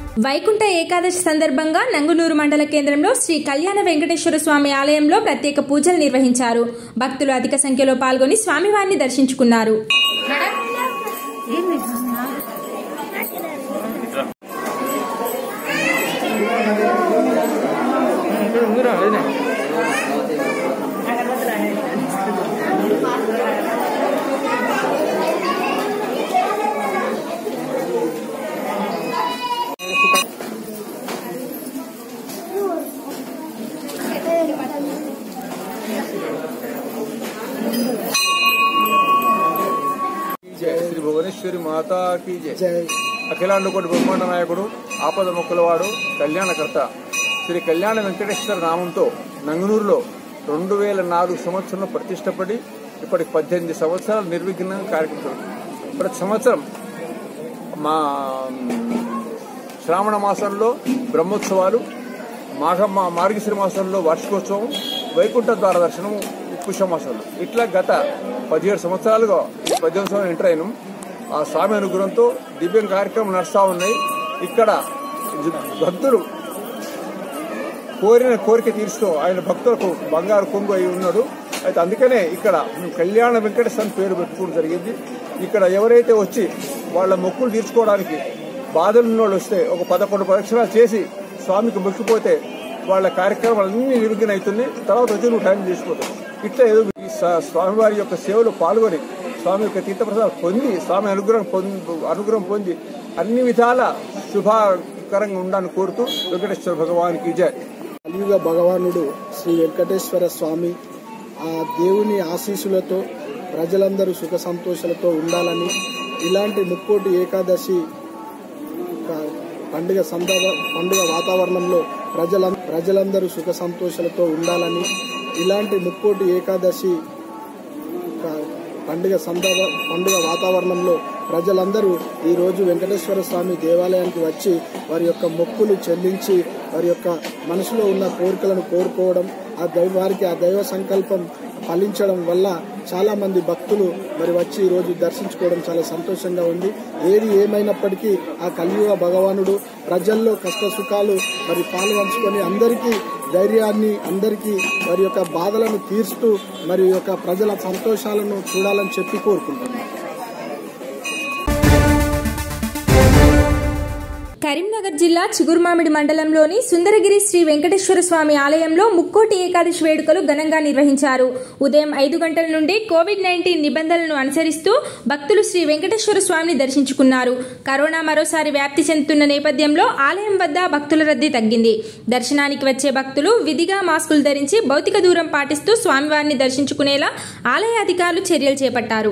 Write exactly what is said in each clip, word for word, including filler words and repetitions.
వైకుంఠ ఏకాదశి సందర్భంగా నంగునూరు మండల కేంద్రంలో శ్రీ కళ్యాణ వెంకటేశ్వర స్వామి ఆలయంలో ప్రత్యేక పూజలు నిర్వహించారు. భక్తులు అధిక సంఖ్యలో పాల్గొని స్వామివారిని దర్శించుకున్నారు. శ్రీ భువనేశ్వరి మాతా కీ జై. అఖిలాండకోటి బ్రహ్మాండ నాయకుడు, ఆపద మొక్కలవాడు, కళ్యాణకర్త శ్రీ కళ్యాణ వెంకటేశ్వర నామంతో నంగునూరులో రెండు వేల నాలుగు సంవత్సరంలో ప్రతిష్టపడి ఇప్పటికి పద్దెనిమిది సంవత్సరాలు నిర్విఘ్నంగా కార్యక్రమం. ప్రతి సంవత్సరం మా శ్రావణ మాసంలో బ్రహ్మోత్సవాలు, మాఘ మార్గశిర మాసంలో వార్షికోత్సవం, వైకుంఠ ద్వార దర్శనం పుష్యమాసంలో, ఇట్లా గత పదిహేడు సంవత్సరాలుగా పద్దెనిమిది సంవత్సరాలు ఎంటర్ అయినాం. ఆ స్వామి అనుగ్రహంతో దివ్యం కార్యక్రమం నడుస్తూ ఉన్నాయి. ఇక్కడ భక్తులు కోరిన కోరిక తీరుస్తూ ఆయన భక్తులకు బంగారు కొంగు అయి ఉన్నాడు. అయితే అందుకనే ఇక్కడ కళ్యాణ వెంకటేశ్వర పేరు పెట్టుకోవడం జరిగింది. ఇక్కడ ఎవరైతే వచ్చి వాళ్ళ మొక్కులు తీర్చుకోవడానికి బాధలు ఉన్న వాళ్ళు వస్తే ఒక పదకొండు పరీక్షలు చేసి స్వామికి మొక్కిపోతే వాళ్ళ కార్యక్రమాలన్నీ నిర్విఘ్నం అవుతుంది. తర్వాత వచ్చి నువ్వు టైం చేసుకోవచ్చు. ఇట్లా ఏదో ఈ స్వామివారి యొక్క సేవలు పాల్గొని స్వామి యొక్క తీర్థప్రసాదం పొంది స్వామి అనుగ్రహం పొంది అనుగ్రహం పొంది అన్ని విధాల శుభకరంగా ఉండాలని కోరుతూ వెంకటేశ్వర భగవానికి జై. కలియుగ భగవానుడు శ్రీ వెంకటేశ్వర స్వామి ఆ దేవుని ఆశీస్సులతో ప్రజలందరూ సుఖ సంతోషాలతో ఉండాలని, ఇలాంటి ముక్కోటి ఏకాదశి పండుగ సందర్భ పండుగ వాతావరణంలో ప్రజల ప్రజలందరూ సుఖ సంతోషాలతో ఉండాలని, ఇలాంటి ముక్కోటి ఏకాదశి పండుగ సందర్భ పండుగ వాతావరణంలో ప్రజలందరూ ఈరోజు వెంకటేశ్వర స్వామి దేవాలయానికి వచ్చి వారి యొక్క మొక్కులు చెల్లించి వారి యొక్క మనసులో ఉన్న కోరికలను కోరుకోవడం, ఆ దైవ వారికి ఆ దైవ సంకల్పం ఫలించడం వల్ల చాలా మంది భక్తులు మరి వచ్చి ఈరోజు దర్శించుకోవడం చాలా సంతోషంగా ఉంది. ఏది ఏమైనప్పటికీ ఆ కలియుగ భగవానుడు ప్రజల్లో కష్ట సుఖాలు మరి పాల్గొంచుకొని అందరికీ ధైర్యాన్ని, అందరికీ వారి యొక్క బాధలను తీర్చుతూ మరి యొక్క ప్రజల సంతోషాలను చూడాలని చెప్పి కోరుకుంటున్నాను. కరీంనగర్ జిల్లా చిగురుమామిడి మండలంలోని సుందరగిరి శ్రీ వెంకటేశ్వర స్వామి ఆలయంలో ముక్కోటి ఏకాదశి వేడుకలు ఘనంగా నిర్వహించారు. ఉదయం ఐదు గంటల నుండి కోవిడ్ నైన్టీన్ నిబంధనలను అనుసరిస్తూ భక్తులు శ్రీ వెంకటేశ్వర స్వామిని దర్శించుకున్నారు. కరోనా మరోసారి వ్యాప్తి చెందుతున్న నేపథ్యంలో ఆలయం వద్ద భక్తుల రద్దీ తగ్గింది. దర్శనానికి వచ్చే భక్తులు విధిగా మాస్కులు ధరించి భౌతిక దూరం పాటిస్తూ స్వామివారిని దర్శించుకునేలా ఆలయ అధికారులు చర్యలు చేపట్టారు.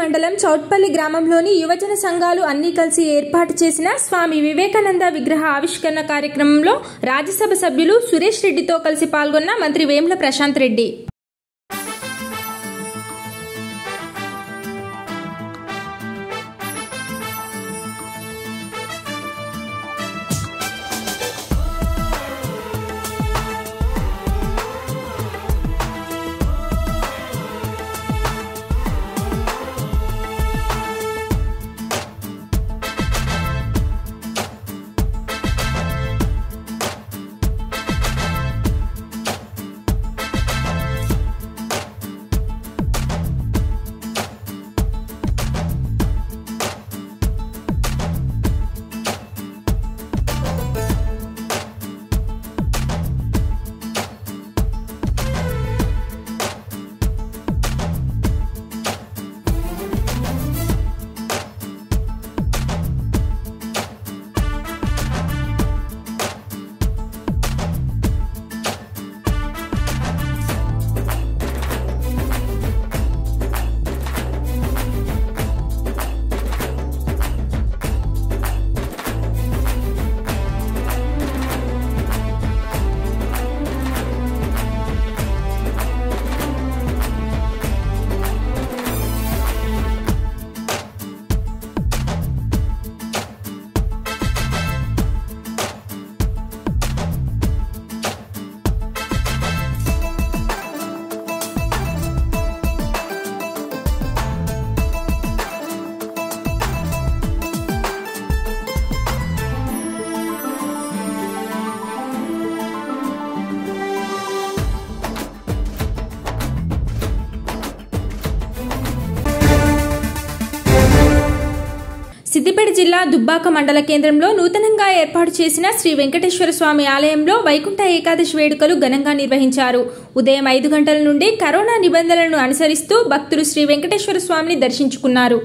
మండలం చౌట్పల్లి గ్రామంలోని యువజన సంఘాలు అన్ని కలిసి ఏర్పాటు చేసిన స్వామి వివేకానంద విగ్రహ ఆవిష్కరణ కార్యక్రమంలో రాజ్యసభ సభ్యులు సురేష్ రెడ్డితో కలిసి పాల్గొన్న మంత్రి వేముల ప్రశాంత్ రెడ్డి. సిద్దిపేట జిల్లా దుబ్బాక మండల కేంద్రంలో నూతనంగా ఏర్పాటు చేసిన శ్రీ వెంకటేశ్వర స్వామి ఆలయంలో వైకుంఠ ఏకాదశి వేడుకలు ఘనంగా నిర్వహించారు. ఉదయం ఐదు గంటల నుండి కరోనా నిబంధనలను అనుసరిస్తూ భక్తులు శ్రీ వెంకటేశ్వర స్వామిని దర్శించుకున్నారు.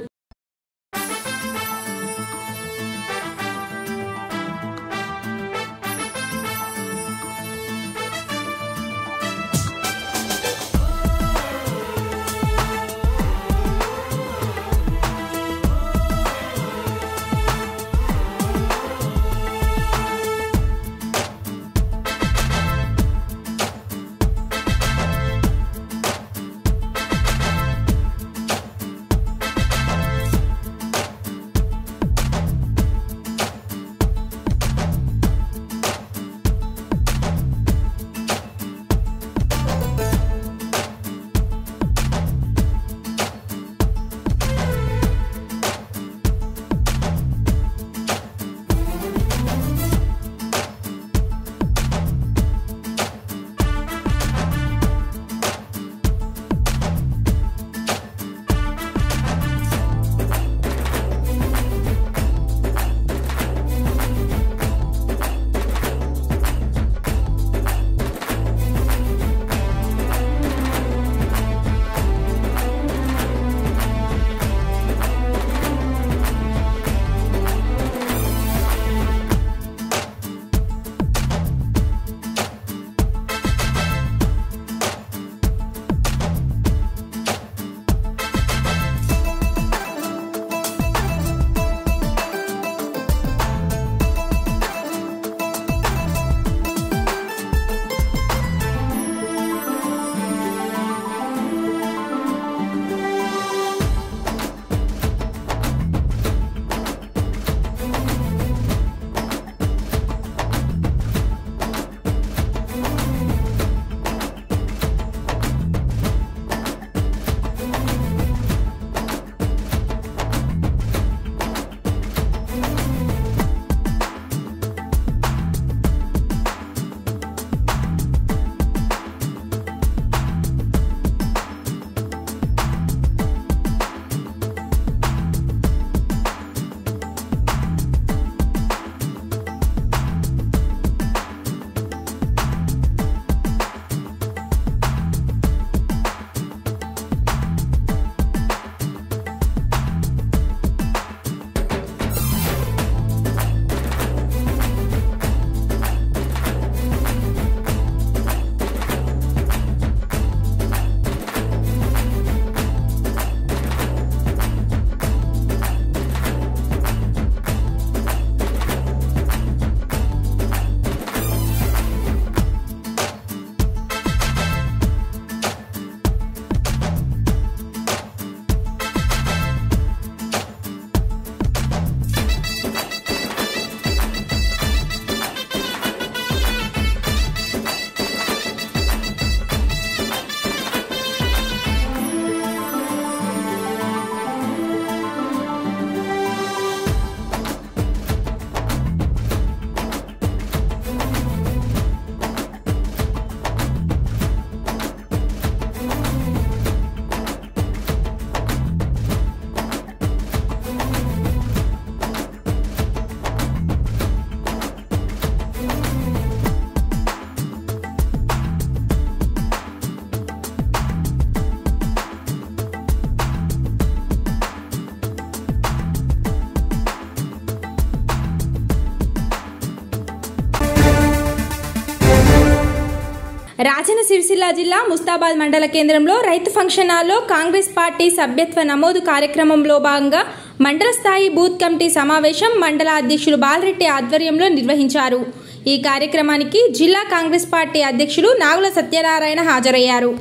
రాజన్న సిరిసిల్ల జిల్లా ముస్తాబాద్ మండల కేంద్రంలో రైతు ఫంక్షన్ హాల్లో కాంగ్రెస్ పార్టీ సభ్యత్వ నమోదు కార్యక్రమంలో భాగంగా మండల స్థాయి బూత్ కమిటీ సమావేశం మండల అధ్యక్షులు బాలరెడ్డి ఆధ్వర్యంలో నిర్వహించారు. ఈ కార్యక్రమానికి జిల్లా కాంగ్రెస్ పార్టీ అధ్యక్షులు నాగుల సత్యనారాయణ హాజరయ్యారు.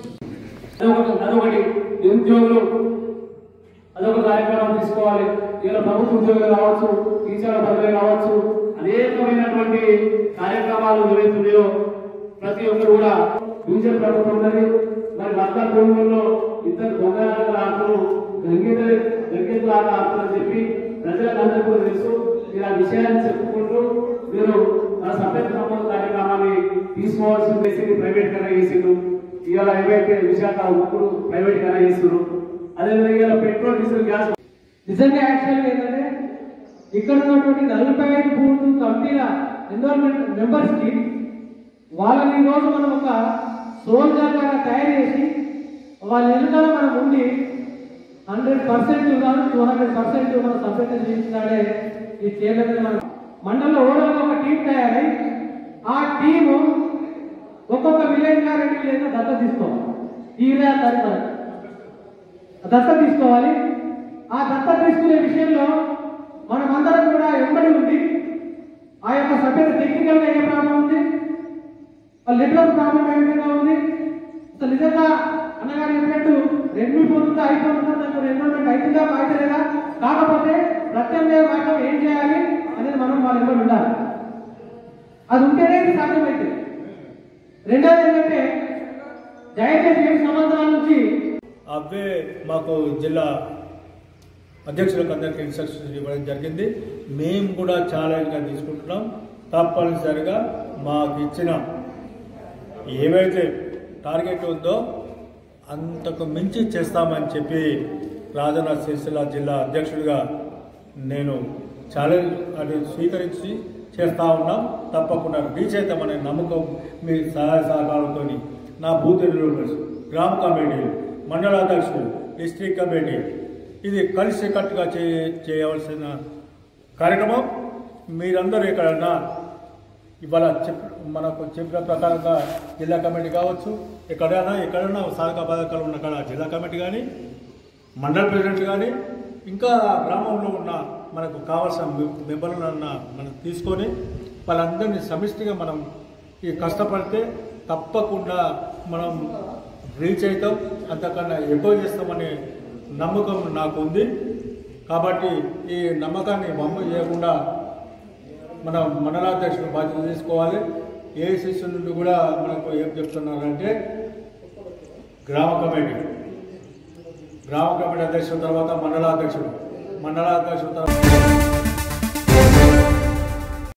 అదొక కార్యక్రమం తీసుకోవాలి. ఇలా ప్రభుత్వ ఉద్యోగులు కావచ్చు, టీచర్ల పదవి కావచ్చు, అనేకమైనటువంటి కార్యక్రమాలు జరుగుతున్నాయో ప్రతి ఒక్కరు కూడా ఫ్యూచర్ ప్రభుత్వం ఉన్నది. మరి భర్త కుటుంబంలో ఇద్దరు దొంగల ఆటలు గంగీత గంగీత ఆట ఆడుతుందని చెప్పి ప్రజలకు అందరికీ కూడా తెలుసు. మీరు ఆ విషయాన్ని చెప్పుకుంటూ మీరు మన సభ్యత్వ నమోదు కార్యక్రమాన్ని తీసుకోవాల్సి వేసింది ప్రైవేట్ కన్నా చేసిండు. ఇవాళ ఏవైతే విశాఖ ఉప్పుడు ప్రైవేట్ కన్నా చేస్తున్నారు. అదేవిధంగా పెట్రోల్ డీజిల్ గ్యాస్ నిజంగా యాక్చువల్గా ఏంటంటే ఇక్కడ ఉన్నటువంటి నలభై ఐదు బూత్ కమిటీల ఎన్రోల్మెంట్ మెంబర్స్ కి వాళ్ళని ఈ రోజు మనం ఒక సోల్జర్ లాగా తయారు చేసి వాళ్ళ ఎన్నికలు మనం ఉండి హండ్రెడ్ పర్సెంట్ కాదు టూ హండ్రెడ్ పర్సెంట్ మనం సభ్యత చేసినాడే ఈ చేయలేదు. మనం మండలంలో ఓవరాల్ ఒక టీం తయారై ఆ టీము ఒక్కొక్క విలేజ్ గా రెండు విలేజ్ దత్త తీసుకోవాలి. ఈ ఇరవై తారీఖు దత్త తీసుకోవాలి. ఆ దత్త తీసుకునే విషయంలో మనమందరం కూడా ఎంబడి ఉంది. ఆ యొక్క సభ్యత టెక్నికల్ గా ఏ ప్రాబ్లం ఉంది, లిటరల్ ప్రాబ్లం ఏ విధంగా ఉంది, అసలు నిజంగా అన్నగారు చెప్పినట్టు రెండు పోతుందా అయిపోతుందా దానికి ఎన్రోల్మెంట్ అవుతుందా అవుతలేదా, కాకపోతే ప్రత్యామ్నాయ మార్గం ఏం చేయాలి అనేది మనం వాళ్ళ ఎంబడి ఉండాలి. అది ఉంటేనే ఇది సాధ్యమైతే. రెండోది ఏంటంటే దయచేసి ఏడు సంవత్సరాల నుంచి అవే మాకు జిల్లా అధ్యక్షులకు అందరికీ ఇన్స్ట్రక్షన్స్ ఇవ్వడం జరిగింది. మేము కూడా ఛాలెంజ్గా తీసుకుంటున్నాం. తప్పనిసరిగా మాకు ఇచ్చిన ఏవైతే టార్గెట్ ఉందో అంతకు మించి చేస్తామని చెప్పి రాజన్న సిరిసిల్ల జిల్లా అధ్యక్షుడిగా నేను ఛాలెంజ్ అది స్వీకరించి చేస్తూ ఉన్నాం. తప్పకుండా రీచ్ అవుతామనే నమ్మకం మీ సహాయ సహకారంతో నా బూత్ డెవలపర్స్, గ్రామ కమిటీ, మండల అధ్యక్షులు, డిస్ట్రిక్ట్ కమిటీ ఇది కలిసి కట్టుగా చే చేయవలసిన కార్యక్రమం. మీరందరూ ఎక్కడన్నా ఇవాళ చెప్ మనకు చెప్పిన ప్రకారంగా జిల్లా కమిటీ కావచ్చు, ఎక్కడైనా ఎక్కడైనా సహకార పథకాలు ఉన్న కాడ జిల్లా కమిటీ కానీ, మండల ప్రెసిడెంట్ కానీ, ఇంకా గ్రామంలో ఉన్న మనకు కావాల్సిన మెంబర్లను మనం తీసుకొని వాళ్ళందరినీ సమిష్టిగా మనం ఈ కష్టపడితే తప్పకుండా మనం రీచ్ అవుతాం, అంతకన్నా ఎక్కువ చేస్తామనే నమ్మకం నాకు ఉంది. కాబట్టి ఈ నమ్మకాన్ని వమ్ము చేయకుండా మన మండలాధ్యక్షుడు బాధ్యత తీసుకోవాలి. ఏఐసిసి నుండి కూడా మనకు ఏం చెప్తున్నారంటే గ్రామ కమిటీ గ్రామ కమిటీ అధ్యక్షుడు తర్వాత మండలాధ్యక్షుడు మండలాధ్యక్షుడు తర్వాత